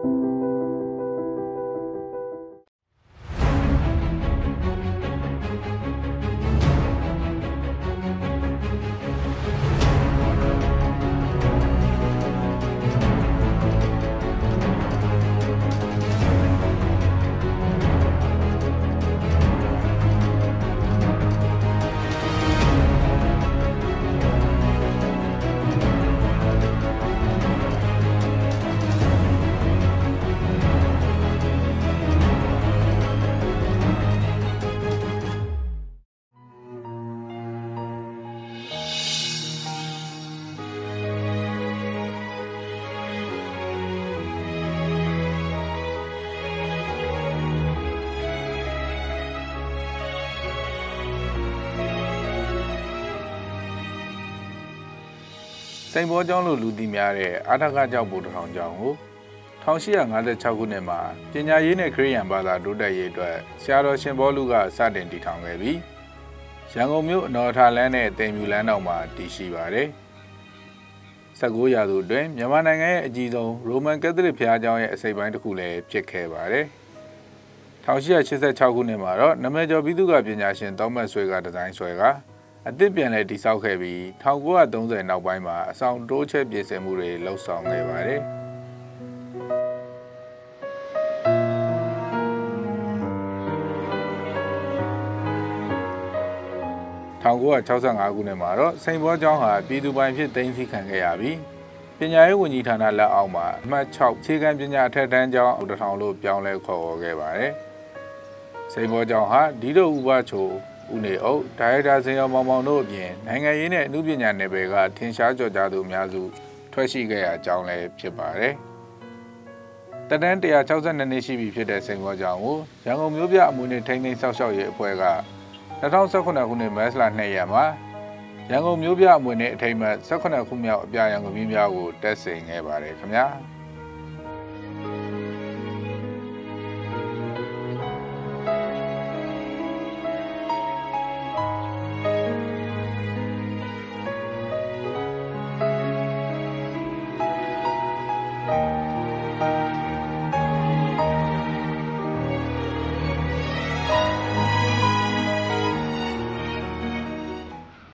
စိန်ဘောကျောင်းလိုလူသိများတဲ့အာထကကျောက်ဗိုလ်တထောင်ကျောင်းကို1856ခုနှစ်မှာပညာရေးနဲ့ခရစ်ယာန်ဘာသာတိုးတက်ရေးအတွက်ဆရာတော်ရှင်ဘောလူကစတင်တည်ထောင်ခဲ့ပြီးရန်ကုန်မြို့အနော်ထာလန်းနဲ့တင်မြူလန်းတော်မှာတည်ရှိပါတယ်။19ရာစုအတွင်းမြန်မာနိုင်ငံရဲ့အကြီးဆုံးရိုမန်ကက်သလစ်ဘုရားကျောင်းရဲ့အစိပ်ပိုင်းတစ်ခုလည်းဖြစ်ခဲ့ပါတယ်။1886ခုနှစ်မှာတော့နမဲကျော်ပြည်သူ့ကပညာရှင်သောမတ်ဆွေကဒီဇိုင်းဆွဲကအသစ်ပြန်လဲတည်ဆောက်ခဲ့ပြီး1930နောက်ပိုင်းမှာအဆောင်တိုးချဲ့ပြင်ဆင်မှုတွေလှုပ်ဆောင်ခဲ့ပါတယ်။1965ခုနှစ်မှာတော့စိန်ဘောကျောင်းဟာပြည်သူပိုင်ဖြစ်သိမ်းဆည်းခံခဲ့ရပြီးပညာရေးဝန်ကြီးဌာနလက်အောက်မှာအမှတ်6ခြေခံပညာအထက်တန်းကျောင်းဦးတထောင်လို့ပြောင်းလဲခေါ်ခဲ့ပါတယ်။စိန်ဘောကျောင်းဟာဒီလိုဥပချိုဦးနေအုပ်ဒါရိုက်တာစင်ရောမောင်မောင်တို့အပြင်နိုင်ငံရေးနဲ့အမှုပညာနယ်ပယ်ကထင်ရှားကျော်ကြားသူအများစုထွက်ရှိခဲ့ရာကျောင်းလည်းဖြစ်ပါတယ်။တတန်း162နှစ်ရှိပြီဖြစ်တဲ့စိန်ဘောကျောင်းကိုရန်ကုန်မြို့ပြအမှုနဲ့ထိန်းသိမ်းဆောက်ရှောက်ရေးအဖွဲ့က2018ခုနှစ်မတ်လ2ရက်မှာရန်ကုန်မြို့ပြအမွေနဲ့အထိမ်းအမှတ်18ခုမြောက်အပြာရောင်ကမီးများကိုတက်ဆင်ခဲ့ပါတယ်ခင်ဗျာ။